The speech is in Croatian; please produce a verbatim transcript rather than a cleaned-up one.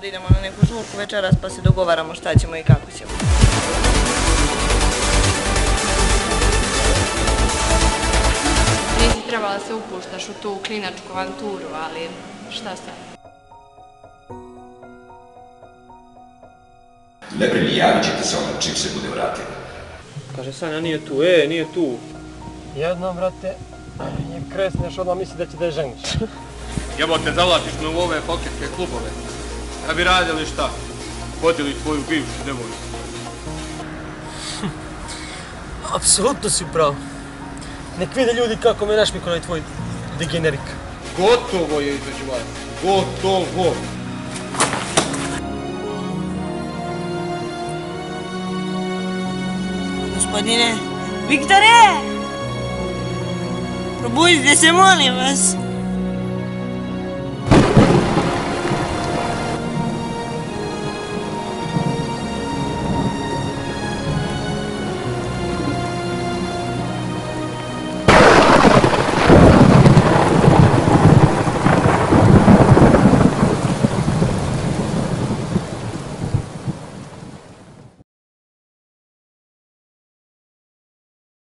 da idemo na neku žurku večeras pa se dogovaramo šta ćemo i kako ćemo. Nisi trebala se upuštaš u tu klinačku avanturu, ali šta sad? Ne brini, javit ćete se ona čim se bude vratila. Kaže Sanja nije tu, e, nije tu. Jednom, brate, je kresneš, odmah misli da će da je ženiš. Jebote, zavlačiš me u ove poketke klubove. Da bi radili šta? Vodili tvoju bivšu devojku. Apsolutno si pravo. Nek vide ljudi kako me našmiko onaj tvoj degenerik. Gotovo je između vas. Gotovo. Gospodine, Viktore! Probudite se, molim vas!